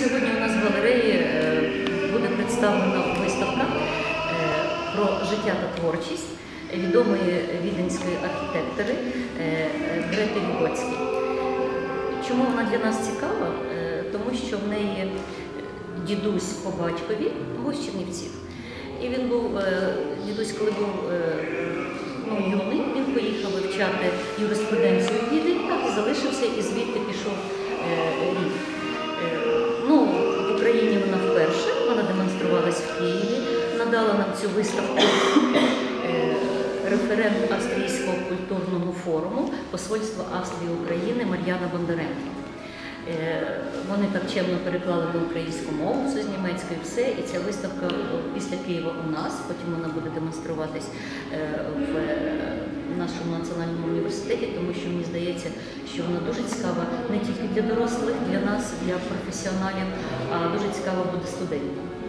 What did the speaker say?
Сьогодні у нас в галереї буде представлена виставка про життя та творчість відомої віденської архітектори Грети Вігоцькій. Чому вона для нас цікава? Тому що в неї дідусь по батькові був з Чернівців. І він був, дідусь, коли був юний, він поїхав вивчати юриспруденцію в Відень, так і залишився, і звідти пішов рік. В Україні вона вперше, вона демонструвалась в Києві, надала нам цю виставку референт Австрійського культурного форуму Посольства Австрії України Мар'яна Бондаренко. Вони так чемно переклали на українську мову, все з німецької, все, і ця виставка після Києва у нас, потім вона буде демонструватись в нашому національному університеті, тому що мені здається, що вона дуже цікава не тільки для дорослих, для нас, для професіоналів, а дуже цікава буде студентам.